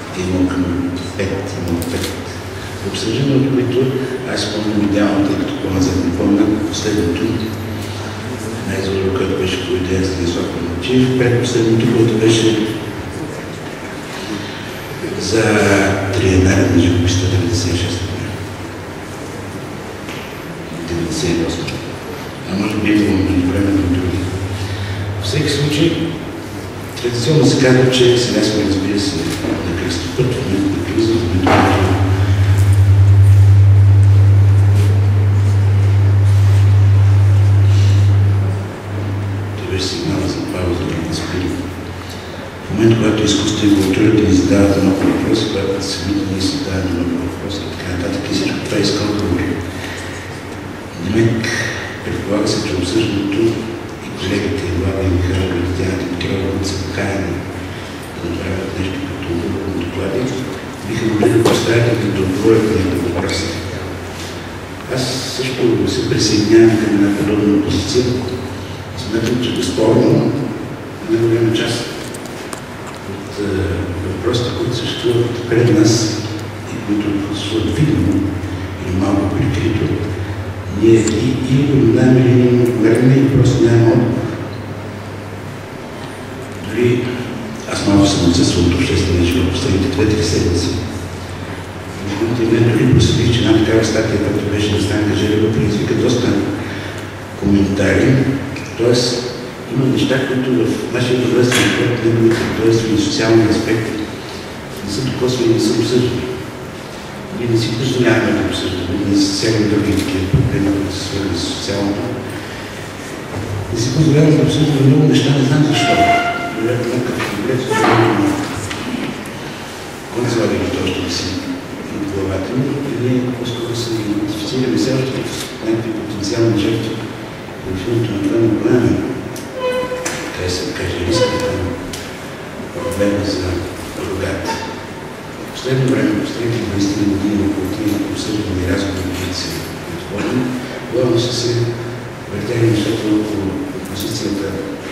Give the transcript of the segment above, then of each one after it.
имал към 5 обсъждане, от които аз спомням идеално, тъй като по-назад не помня последното, най-зло, което беше по идея за Станислав Панчев, предпоследното, което беше за триенарен на живописта 96 година. 98. А може би имало между време на други. В всеки случай, традиционно се казва, че сега сме, разбира се, на кръстопът, в момента на криза, в момента на това беше сигнала за пауза да спили. В момента, когато изкуството и културата ни задават много въпроси, когато самите ние си задаваме много въпроси и така нататък, и всичко това иска отговор. Демек, предполага се, че обсъждането и колегите, и Влада, и Михайло, и Диана Димитрова са покаяни да направят нещо като доклади, биха могли да поставят и да отговорят на някакви въпроси. Аз също се присъединявам към една подобна позиция. Смятам, че безспорно на голяма част от въпросите, които съществуват пред нас и които съществуват видимо или малко прикрито, ние или го знаем, или не го отговаряме и просто нямаме отговор. Дори аз малко съм отсъствал от обществения живот последните 2-3 седмици. Дори проследих, че една такава статия, която беше на Станка Желева, предизвика доста коментари. Тоест, има неща, които в нашия художествен път, неговите художествени и социални аспекти не са докосвани и не са обсъждани. Ние не си позволяваме да обсъждаме, не засягаме други такива проблеми, които са свързани с социалното. Не си позволяваме да обсъждаме много неща, не знам защо. Вероятно, някакъв комплект, кой не слага и точно да си от главата ми, и ние по-скоро се идентифицираме все още в някакви потенциални жертви в филмото на това наблюдение. Така се каже, риската на проблема за рогат. В последно време, в последните 20 години, около тези обсъждани разговори, които се отворени, главно са се въртели нещата около опозицията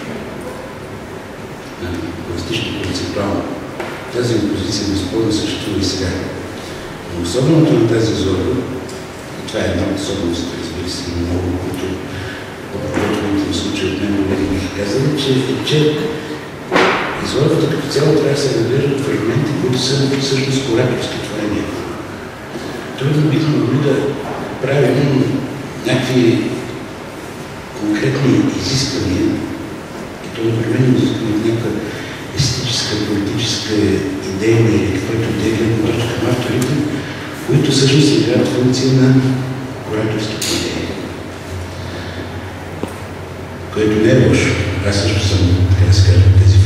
на пластично-концептуална. Тази опозиция безспорно съществува и сега. Но особеното на тази изложба, и това е една от особеностите, разбира се, много, които в случая от мен бих казали, че изложбата като цяло трябва да се разглежда от фрагменти, които са всъщност кураторски творения. Трудно бихме могли да правим някакви конкретни изисквания, и то непременно изискване от някаква естетическа, политическа, идейна или каквато идея към авторите, които всъщност играят функция на кураторските идеи. Което не е лошо. Аз също съм, така да се кажа, тези